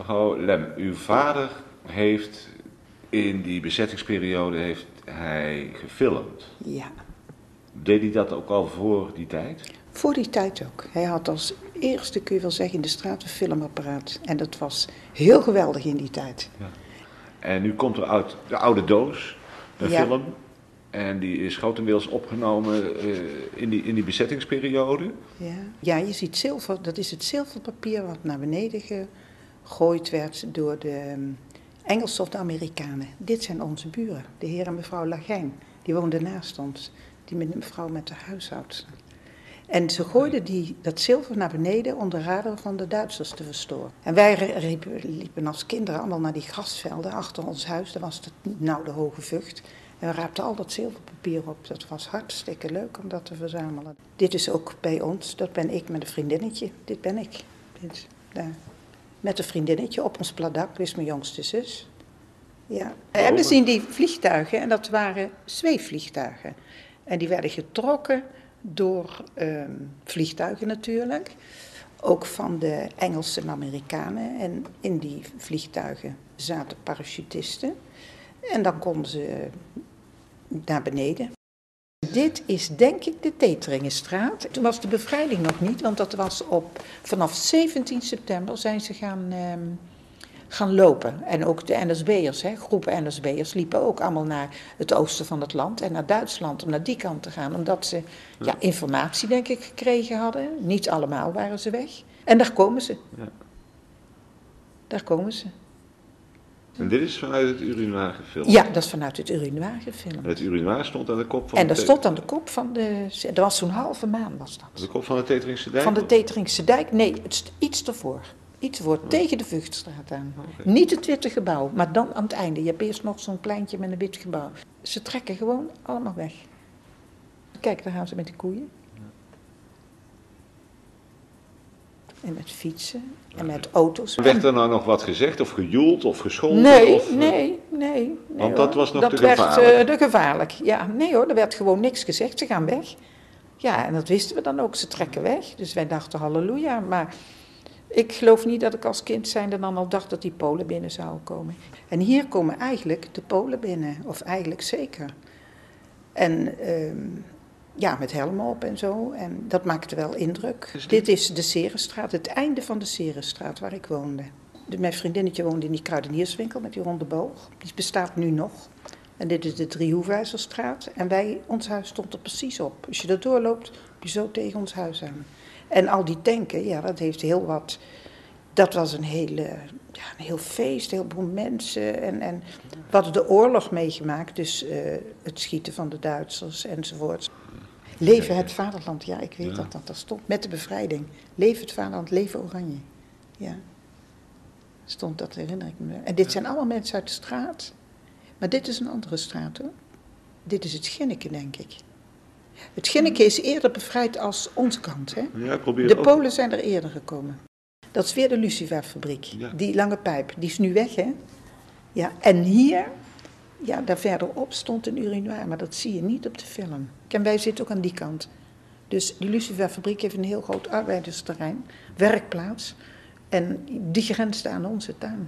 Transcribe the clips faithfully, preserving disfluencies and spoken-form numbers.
Mevrouw Lem, uw vader heeft in die bezettingsperiode heeft hij gefilmd. Ja. Deed hij dat ook al voor die tijd? Voor die tijd ook. Hij had als eerste, kun je wel zeggen, in de straat een filmapparaat. En dat was heel geweldig in die tijd. Ja. En nu komt er uit de oude doos een Ja. film. En die is grotendeels opgenomen uh, in, die, in die bezettingsperiode. Ja. ja, je ziet zilver, dat is het zilverpapier wat naar beneden gegooid werd door de um, Engelsen of de Amerikanen. Dit zijn onze buren, de heer en mevrouw Lagijn. Die woonden naast ons, die met mevrouw met de huishoudster. En ze gooiden die, dat zilver naar beneden om de radar van de Duitsers te verstoren. En wij riepen, liepen als kinderen allemaal naar die grasvelden achter ons huis. Daar was het nou de hoge vucht. En we raapten al dat zilverpapier op. Dat was hartstikke leuk om dat te verzamelen. Dit is ook bij ons. Dat ben ik met een vriendinnetje. Dit ben ik. Dit, daar. Met een vriendinnetje op ons pladak. Dit is mijn jongste zus. Ja. En we zien die vliegtuigen. En dat waren zweefvliegtuigen. En die werden getrokken door um, vliegtuigen natuurlijk. Ook van de Engelsen en Amerikanen. En in die vliegtuigen zaten parachutisten. En dan konden ze naar beneden. Dit is denk ik de Teteringenstraat. Toen was de bevrijding nog niet, want dat was op vanaf zeventien september zijn ze gaan, eh, gaan lopen. En ook de N S B'ers, hè, groepen N S B'ers, liepen ook allemaal naar het oosten van het land en naar Duitsland om naar die kant te gaan. Omdat ze ja, informatie denk ik gekregen hadden. Niet allemaal waren ze weg. En daar komen ze. Ja. Daar komen ze. En dit is vanuit het urinoir gefilmd? Ja, dat is vanuit het urinoir gefilmd. Het urinoir stond aan de kop van En de... dat stond aan de kop van de... Er was zo'n halve maan, was dat. De kop van de Teteringse dijk? Van de Teteringse dijk, nee, het is iets ervoor. Iets ervoor, oh. Tegen de Vughstraat aan. Okay. Niet het witte gebouw, maar dan aan het einde. Je hebt eerst nog zo'n pleintje met een wit gebouw. Ze trekken gewoon allemaal weg. Kijk, daar gaan ze met de koeien. En met fietsen en met auto's. Werd er nou nog wat gezegd of gejoeld of gescholden? Nee, of, nee, nee, nee. Want dat was nog dat te werd, gevaarlijk. Uh, te gevaarlijk. Ja, nee hoor, er werd gewoon niks gezegd. Ze gaan weg. Ja, en dat wisten we dan ook. Ze trekken weg. Dus wij dachten halleluja. Maar ik geloof niet dat ik als kind zijnde dan al dacht dat die Polen binnen zouden komen. En hier komen eigenlijk de Polen binnen. Of eigenlijk zeker. En... Um, Ja, met helmen op en zo. En dat maakte wel indruk. Is dit is de Serenstraat, het einde van de Serenstraat waar ik woonde. De, mijn vriendinnetje woonde in die kruidenierswinkel met die ronde boog. Die bestaat nu nog. En dit is de Driehoefijzerstraat. En wij, ons huis stond er precies op. Als je er doorloopt, loop je zo tegen ons huis aan. En al die tanken, ja, dat heeft heel wat... Dat was een, hele, ja, een heel feest, een heleboel mensen. En, en we hadden de oorlog meegemaakt, dus uh, het schieten van de Duitsers enzovoort. Leven het vaderland, ja, ik weet ja. dat dat er stond. Met de bevrijding. Leven het vaderland, leven Oranje. Ja, stond dat, herinner ik me. En dit zijn allemaal mensen uit de straat. Maar dit is een andere straat, hoor. Dit is het Ginneke, denk ik. Het Ginneke is eerder bevrijd als onze kant, hè. Ja, probeer de ook. Polen zijn er eerder gekomen. Dat is weer de Luciferfabriek. Ja. Die lange pijp, die is nu weg, hè. Ja, en hier... Ja, daar verderop stond een urinoir, maar dat zie je niet op de film. En wij zitten ook aan die kant. Dus die Luciferfabriek heeft een heel groot arbeidersterrein, werkplaats. En die grenst aan onze tuin.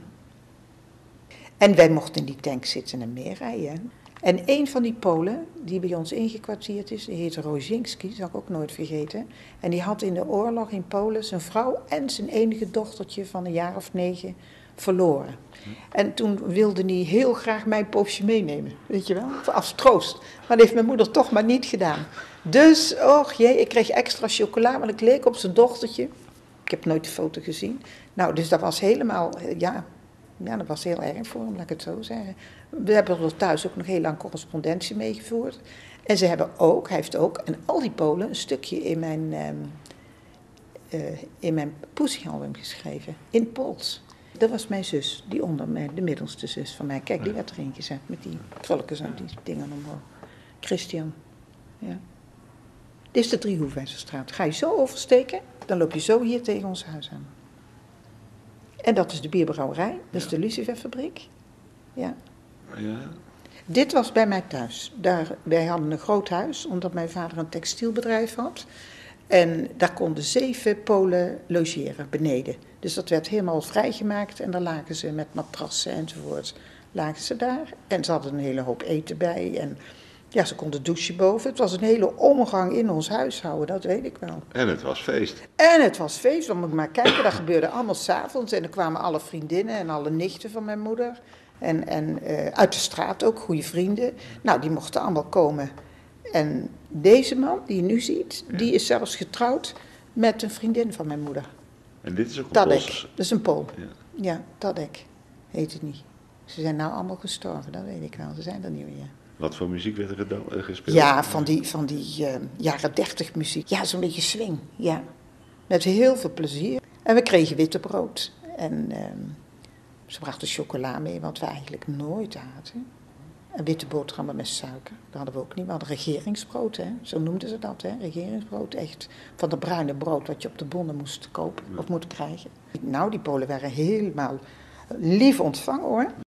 En wij mochten in die tank zitten en meer rijden. En een van die Polen, die bij ons ingekwartierd is, die heette Rozinski, dat zal ik ook nooit vergeten. En die had in de oorlog in Polen zijn vrouw en zijn enige dochtertje van een jaar of negen verloren. En toen wilde hij heel graag mijn poosje meenemen, weet je wel, als troost. Maar dat heeft mijn moeder toch maar niet gedaan. Dus, och jee, ik kreeg extra chocola, want ik leek op zijn dochtertje. Ik heb nooit de foto gezien. Nou, dus dat was helemaal, ja, ja, dat was heel erg voor hem, laat ik het zo zeggen. We hebben er thuis ook nog heel lang correspondentie mee gevoerd. En ze hebben ook, hij heeft ook, en al die Polen, een stukje in mijn, um, uh, in mijn poesiealbum geschreven, in Pools. Dat was mijn zus, die onder mij, de middelste zus van mij. Kijk, die werd erin gezet met die krulletjes en die dingen omhoog. Christian, ja. Dit is de Driehoefijzerstraat. Ga je zo oversteken, dan loop je zo hier tegen ons huis aan. En dat is de bierbrouwerij, dat is ja. de Luciferfabriek. Ja. Ja. Dit was bij mij thuis. Daar, wij hadden een groot huis, omdat mijn vader een textielbedrijf had. En daar konden zeven Polen logeren beneden. Dus dat werd helemaal vrijgemaakt en dan lagen ze met matrassen enzovoort. Lagen ze daar en ze hadden een hele hoop eten bij en ja, ze konden douchen boven. Het was een hele omgang in ons huishouden, dat weet ik wel. En het was feest. En het was feest, dan moet ik maar kijken, dat gebeurde allemaal 's avonds. En dan kwamen alle vriendinnen en alle nichten van mijn moeder. En, en uh, uit de straat ook, goede vrienden. Nou, die mochten allemaal komen. En deze man, die je nu ziet, ja. die is zelfs getrouwd met een vriendin van mijn moeder. En dit is ook een Tadek, Pools... dat is een Pool. Ja, ja Tadek heet het niet. Ze zijn nou allemaal gestorven, dat weet ik wel. Ze zijn er niet meer. Wat voor muziek werd er gespeeld? Ja, van die, van die uh, jaren dertig muziek. Ja, zo'n beetje swing, ja. Met heel veel plezier. En we kregen witte brood. En uh, ze brachten chocola mee, wat we eigenlijk nooit aten. En witte boterhammen met suiker, dat hadden we ook niet. We hadden regeringsbrood, hè? Zo noemden ze dat, hè? Regeringsbrood. Echt van dat bruine brood wat je op de bonnen moest kopen ja. of moet krijgen. Nou, die Polen waren helemaal lief ontvangen, hoor.